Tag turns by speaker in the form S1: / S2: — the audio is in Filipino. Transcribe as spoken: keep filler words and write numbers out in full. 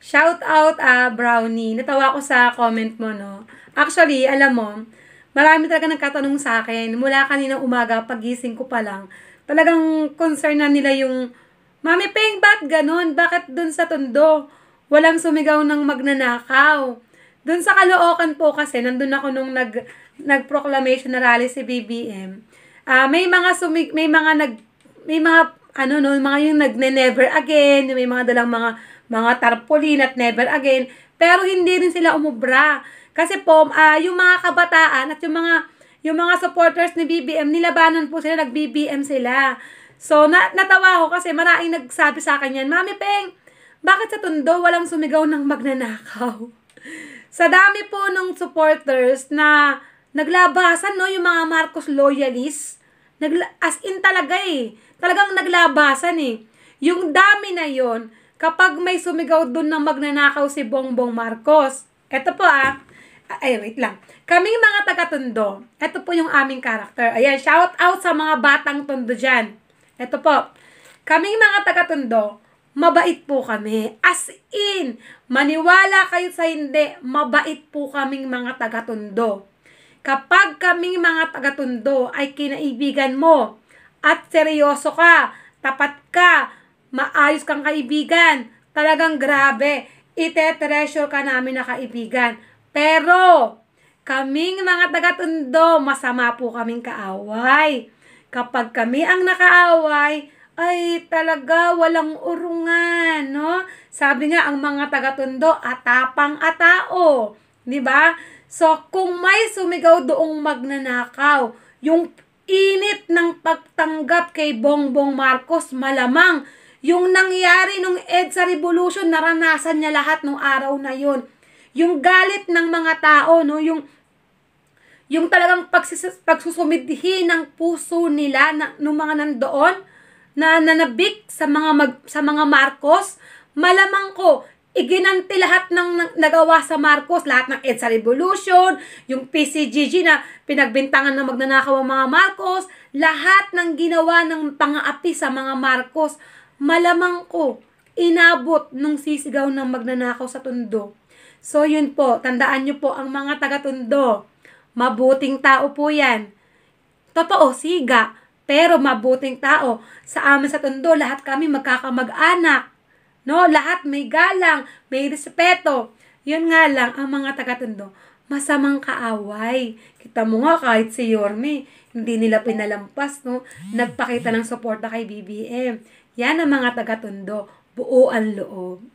S1: Shout out, ah, Brownie. Natawa ko sa comment mo, no? Actually, alam mo, marami talaga nagkatanong sa akin. Mula kaninang umaga, pagising ko pa lang, talagang concern na nila yung, Mami Peng, ba't ganun? Bakit dun sa Tondo? Walang sumigaw ng magnanakaw. Dun sa Caloocan po kasi, nandun ako nung nag, nag-proclamation na rally si B B M. Ah, may mga sumig, may mga nag, may mga, ano no, mga yung nagne-never again, may mga dalang mga, mga tarpaulin at never again, pero hindi rin sila umubra. Kasi po, ah, yung mga kabataan at yung mga, yung mga supporters ni B B M, nilabanan po sila, nag-B B M sila. So, na, natawa ko kasi maraming nagsabi sa akin yan, Mami Peng, bakit sa Tondo walang sumigaw ng magnanakaw? Sa dami po ng supporters na naglabasan, no, yung mga Marcos loyalists, nagla as in talaga eh, talagang naglabasan eh. Yung dami na yon kapag may sumigaw dun ng magnanakaw si Bongbong Marcos, eto po ah, ay wait lang, kaming mga taga-Tondo, eto po yung aming karakter, ayan, shout out sa mga batang Tondo dyan. Ito po, kaming mga taga-Tondo, mabait po kami. As in, maniwala kayo sa hindi, mabait po kaming mga taga-Tondo. Kapag kaming mga taga-Tondo ay kinaibigan mo at seryoso ka, tapat ka, maayos kang kaibigan, talagang grabe, ite-treasure ka namin na kaibigan. Pero, kaming mga taga-Tondo, masama po kaming kaaway. Kapag kami ang nakaaway, ay talaga walang urungan, no? Sabi nga ang mga taga-Tondo, atapang atao, 'di ba? So kung may sumigaw doong magnanakaw, yung init ng pagtanggap kay Bongbong Marcos, malamang yung nangyari nung EDSA Revolution, naranasan niya lahat nung araw na yun. Yung galit ng mga tao, no? Yung yung talagang pagsis- pagsusumidhi ng puso nila na, ng mga nandoon na nanabik sa mga mag, sa mga Marcos, malamang ko iginanti lahat ng nagawa sa Marcos, lahat ng EDSA Revolution, yung P C G G na pinagbintangan na magnanakaw ang mga Marcos, lahat ng ginawa ng pang-aapi sa mga Marcos, malamang ko inabot nung sisigaw ng magnanakaw sa Tondo. So yun po, tandaan nyo po ang mga taga-Tondo, mabuting tao po yan. Totoo, siga. Pero mabuting tao. Sa amin sa Tondo, lahat kami magkakamag-anak. No? Lahat may galang, may respeto. Yun nga lang, ang mga taga-Tondo, masamang kaaway. Kita mo nga, kahit si Yorme, hindi nila pinalampas, no? Nagpakita ng suporta kay B B M. Yan ang mga taga-Tondo. Buo ang loob.